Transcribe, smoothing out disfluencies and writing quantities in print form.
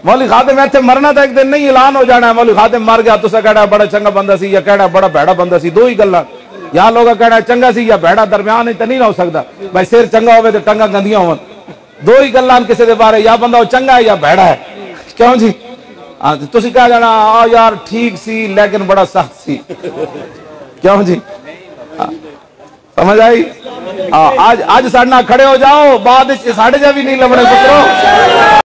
मौलवी खादिम इत्थे मरना तो एक दिन नहीं, ऐलान हो जाना है मौलवी खादिम मर गया, तुसा कहना बड़ा चंगा बंदा सी या कहना बड़ा भैड़ा बंदा सी, दो ही गल्लां। या लोग कहना चंगा सी या भैड़ा, दरम्यान तो नहीं हो सकता भाई, सिर चंगा हो तो टंगा गंदियां हो, दो ही गल्लां किसी के बारे, या बंदा चंगा है या भैड़ा है। क्यों जी? हाँ तुसी कह जाना आ यार ठीक सी लेकिन बड़ा सख्त सी। क्यों जी? समझ आई? आज साढ़े नाल खड़े हो जाओ, बाद साढ़े जा भी नहीं लबने पुत्रो।